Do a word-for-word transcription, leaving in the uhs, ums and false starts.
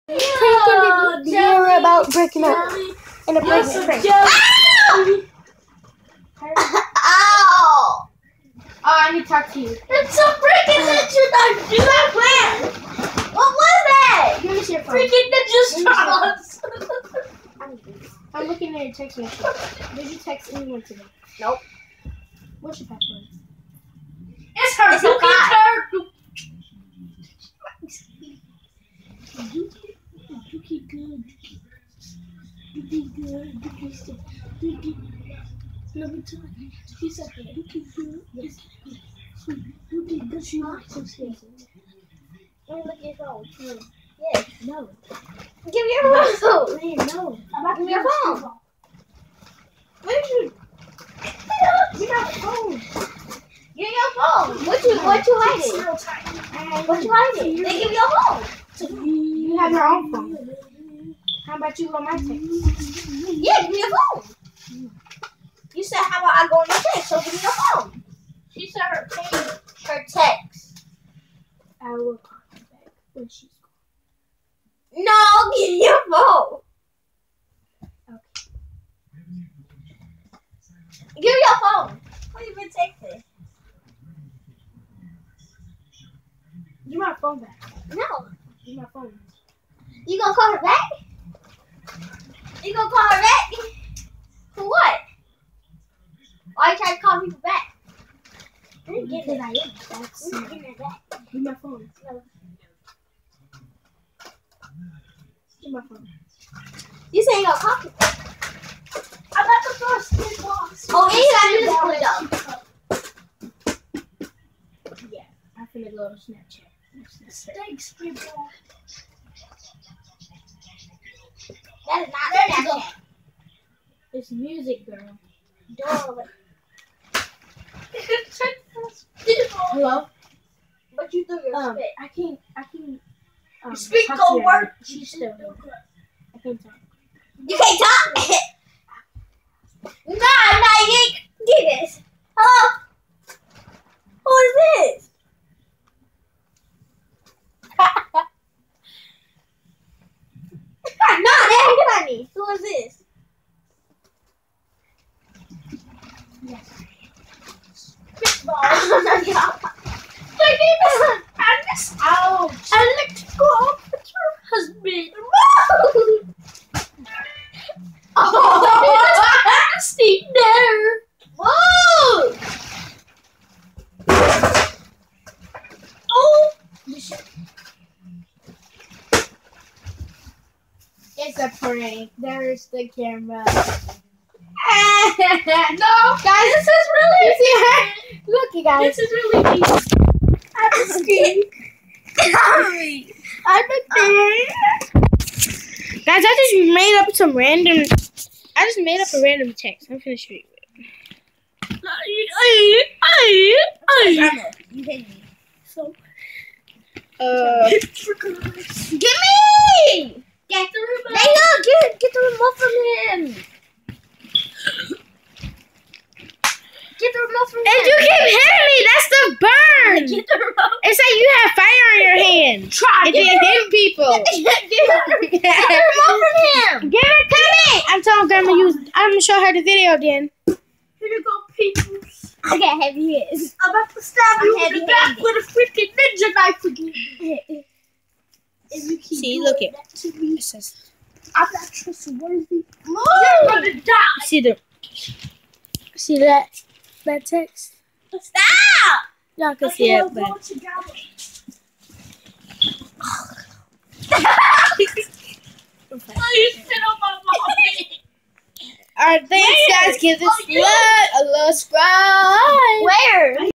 Freaking you're about breaking up in a breaking prank. Ow! Oh, I need to talk to you. It's a freaking ninja knife! Do not plan! What was that? Give me your phone. Freaking ninja straws! I'm looking at your text message. Did you text anyone today? Nope. What's your password? It's her It's a cookie five. turtle. Dookie good. Dookie good. Dookie good. Dookie. Let me tell you. Dookie said Dookie good. Yes. Dookie good. She likes to say. Let me look at your phone. No. Yes. No. Give me your phone. Man, no. I'm about to give me your phone. Where did you? Give me your phone. Give me your phone. What you? What you hiding? What you hiding? They give me your phone. You have your own phone. How about you on my text? Yeah, give me your phone. You said how about I go on your text? So give me your phone. She said her text. Her text. I will call her back when she's gone. No, give me your phone. Okay. Give me your phone. Who you been texting? Give my phone back. No. Give my phone. You gonna call her back? You gonna call her back? For what? Why you trying to call people back? I didn't get it. I am. That's I'm not getting it back. Give my phone. No. Give my phone. You say you gonna call people? I'm about to throw a spin box. Oh, and you gotta do this though. Yeah. I'm finna go to Snapchat. Thanks, people. That is not Snapchat. It's music, girl. Duh. Hello? But you threw your Um, spit. I can't. I can't. Um, Speak talk go to her. work. She's still here. I can't talk. You can't talk. Nah, nah, you ain't. Get this. Hello? Who is this? Nah, that ain't funny. Who is this? Yes. Spitball. Ouch. I like to go off with your husband. Oh, nasty there. Whoa. Oh. It's a prank. There's the camera. No, guys, this is really. You see her? Look, you guys. This is really easy. I'm a screen. I'm a thing. Guys, I just made up some random. I just made up a random text. I'm gonna show you it. You hate me. So, uh, Give me! Get the remote. There you go. Get, get the remote from him. Get the remote from and him. you keep hitting me. That's the burn. Get the remote. It's like you have fire on your hand. Try. And Get then hit people. Get the remote from him. Give it to me. I'm telling Grandma use. I'm gonna show her the video then. Here you go, people. Look how heavy he is. I'm about to stab I'm you in heavy the back handed. with a freaking ninja knife again. If you keep See, doing look it. that to me, It says. I'm not trustworthy. You're gonna die. See the. See that? That text. Stop. Y'all can Okay, see we'll it, but. go together. Oh, you spit on my mommy. Alright, thanks, guys. Give this Oh, you- blood a little subscribe. Where?